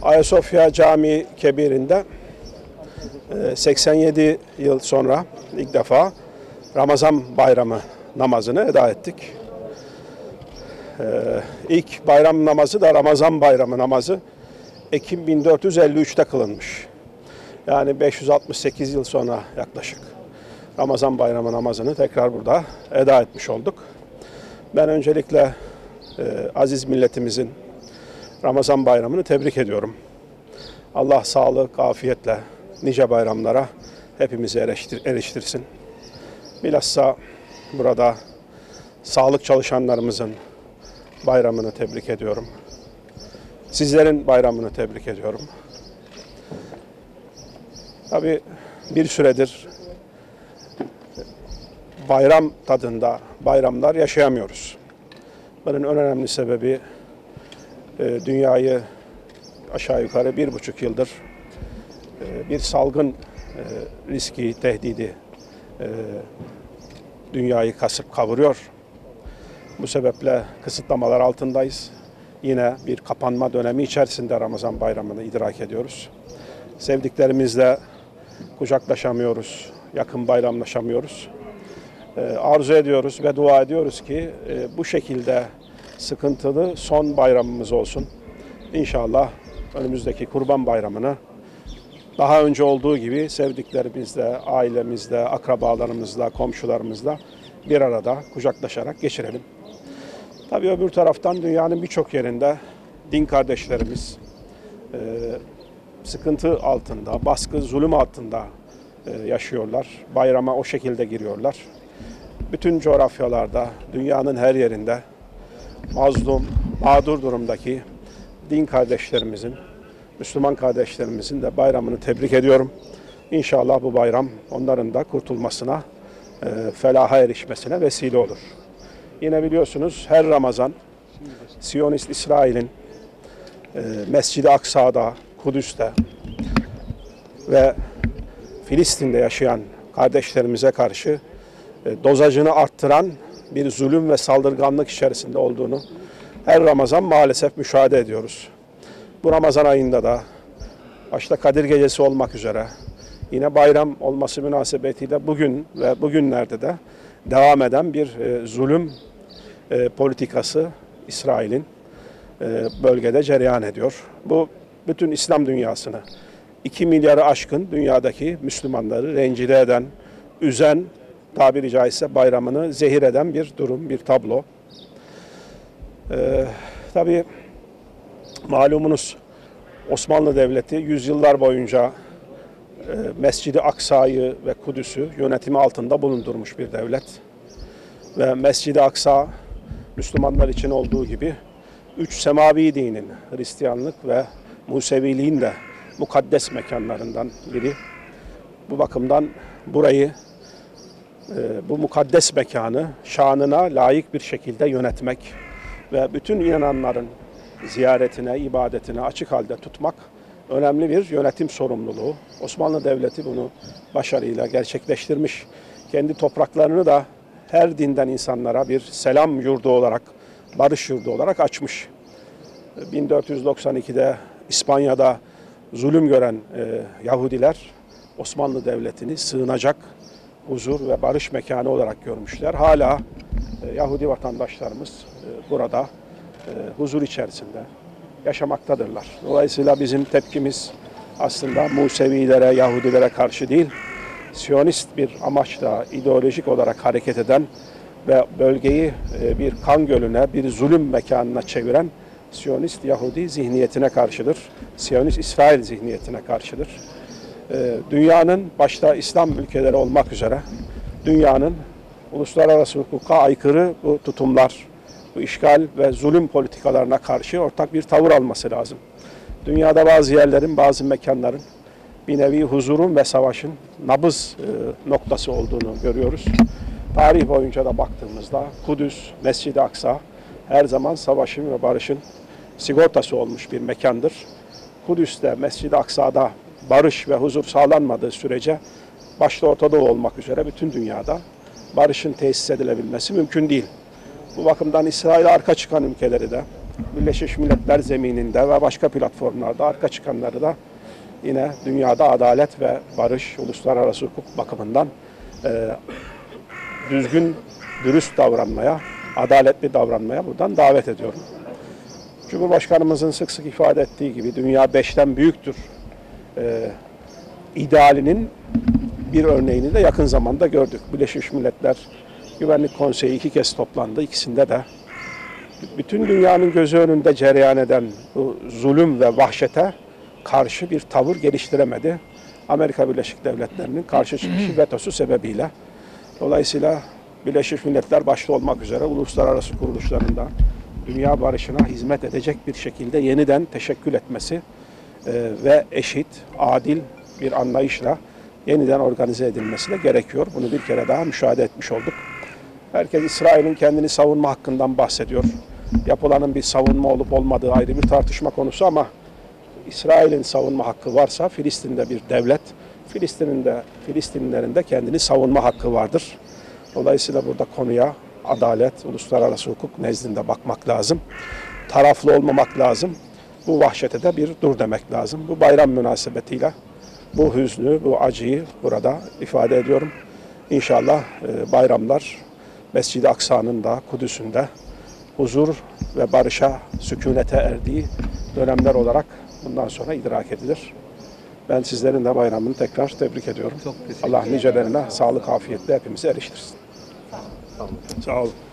Ayasofya Camii Kebir'inde 87 yıl sonra ilk defa Ramazan bayramı namazını eda ettik. İlk bayram namazı da Ramazan bayramı namazı Ekim 1453'te kılınmış. Yani 568 yıl sonra yaklaşık Ramazan bayramı namazını tekrar burada eda etmiş olduk. Ben öncelikle aziz milletimizin Ramazan bayramını tebrik ediyorum. Allah sağlık, afiyetle nice bayramlara hepimizi eriştirsin. Bilhassa burada sağlık çalışanlarımızın bayramını tebrik ediyorum. Sizlerin bayramını tebrik ediyorum. Tabii bir süredir bayram tadında bayramlar yaşayamıyoruz. Bunun en önemli sebebi dünyayı aşağı yukarı 1,5 yıldır bir salgın riski, tehdidi dünyayı kasıp kavuruyor. Bu sebeple kısıtlamalar altındayız. Yine bir kapanma dönemi içerisinde Ramazan bayramını idrak ediyoruz. Sevdiklerimizle kucaklaşamıyoruz, yakın bayramlaşamıyoruz. Arzu ediyoruz ve dua ediyoruz ki bu şekilde sıkıntılı son bayramımız olsun. İnşallah önümüzdeki Kurban Bayramı'nı daha önce olduğu gibi sevdiklerimizle, ailemizle, akrabalarımızla, komşularımızla bir arada kucaklaşarak geçirelim. Tabii öbür taraftan dünyanın birçok yerinde din kardeşlerimiz sıkıntı altında, baskı, zulüm altında yaşıyorlar. Bayrama o şekilde giriyorlar. Bütün coğrafyalarda, dünyanın her yerinde mazlum, mağdur durumdaki din kardeşlerimizin, Müslüman kardeşlerimizin de bayramını tebrik ediyorum. İnşallah bu bayram onların da kurtulmasına, felaha erişmesine vesile olur. Yine biliyorsunuz her Ramazan Siyonist İsrail'in Mescid-i Aksa'da, Kudüs'te ve Filistin'de yaşayan kardeşlerimize karşı dozajını arttıran bir zulüm ve saldırganlık içerisinde olduğunu her Ramazan maalesef müşahede ediyoruz. Bu Ramazan ayında da başta Kadir Gecesi olmak üzere yine bayram olması münasebetiyle bugün ve bugünlerde de devam eden bir zulüm politikası İsrail'in bölgede cereyan ediyor. Bu bütün İslam dünyasını 2 milyarı aşkın dünyadaki Müslümanları rencide eden, üzen, tabiri caizse bayramını zehir eden bir durum, bir tablo. Tabii malumunuz Osmanlı Devleti yüzyıllar boyunca Mescid-i Aksa'yı ve Kudüs'ü yönetimi altında bulundurmuş bir devlet. Ve Mescid-i Aksa Müslümanlar için olduğu gibi 3 semavi dinin, Hristiyanlık ve Museviliğin de mukaddes mekanlarından biri. Bu bakımdan burayı, bu mukaddes mekanı şanına layık bir şekilde yönetmek ve bütün inananların ziyaretine, ibadetine açık halde tutmak önemli bir yönetim sorumluluğu. Osmanlı Devleti bunu başarıyla gerçekleştirmiş. Kendi topraklarını da her dinden insanlara bir selam yurdu olarak, barış yurdu olarak açmış. 1492'de İspanya'da zulüm gören Yahudiler Osmanlı Devleti'ni sığınacak huzur ve barış mekanı olarak görmüşler. Hala Yahudi vatandaşlarımız burada huzur içerisinde yaşamaktadırlar. Dolayısıyla bizim tepkimiz aslında Musevilere, Yahudilere karşı değil, Siyonist bir amaçla ideolojik olarak hareket eden ve bölgeyi bir kan gölüne, bir zulüm mekanına çeviren Siyonist Yahudi zihniyetine karşıdır. Siyonist İsrail zihniyetine karşıdır. Dünyanın başta İslam ülkeleri olmak üzere dünyanın uluslararası hukuka aykırı bu tutumlar, bu işgal ve zulüm politikalarına karşı ortak bir tavır alması lazım. Dünyada bazı yerlerin, bazı mekanların bir nevi huzurun ve savaşın nabız noktası olduğunu görüyoruz. Tarih boyunca da baktığımızda Kudüs, Mescid-i Aksa her zaman savaşın ve barışın sigortası olmuş bir mekandır. Kudüs'te, Mescid-i Aksa'da barış ve huzur sağlanmadığı sürece başta Orta Doğu olmak üzere bütün dünyada barışın tesis edilebilmesi mümkün değil. Bu bakımdan İsrail'e arka çıkan ülkeleri de Birleşmiş Milletler zemininde ve başka platformlarda arka çıkanları da yine dünyada adalet ve barış, uluslararası hukuk bakımından düzgün, dürüst davranmaya, adaletli davranmaya buradan davet ediyorum. Cumhurbaşkanımızın sık sık ifade ettiği gibi dünya beşten büyüktür idealinin bir örneğini de yakın zamanda gördük. Birleşmiş Milletler Güvenlik Konseyi 2 kez toplandı. İkisinde de bütün dünyanın gözü önünde cereyan eden bu zulüm ve vahşete karşı bir tavır geliştiremedi. Amerika Birleşik Devletleri'nin karşı çıkışı vetosu sebebiyle. Dolayısıyla Birleşmiş Milletler başta olmak üzere uluslararası kuruluşlarında dünya barışına hizmet edecek bir şekilde yeniden teşekkül etmesi ve eşit, adil bir anlayışla yeniden organize edilmesi de gerekiyor. Bunu bir kere daha müşahede etmiş olduk. Herkes İsrail'in kendini savunma hakkından bahsediyor. Yapılanın bir savunma olup olmadığı ayrı bir tartışma konusu ama İsrail'in savunma hakkı varsa Filistin'de bir devlet, Filistinlilerin de kendini savunma hakkı vardır. Dolayısıyla burada konuya adalet, uluslararası hukuk nezdinde bakmak lazım. Taraflı olmamak lazım. Bu vahşete de bir dur demek lazım. Bu bayram münasebetiyle bu hüznü, bu acıyı burada ifade ediyorum. İnşallah bayramlar Mescid-i Aksa'nın da Kudüs'ün de huzur ve barışa, sükunete erdiği dönemler olarak bundan sonra idrak edilir. Ben sizlerin de bayramını tekrar tebrik ediyorum. Allah nicelerine sağlık, afiyetle hepimizi eriştirsin. Sağ olun. Sağ olun.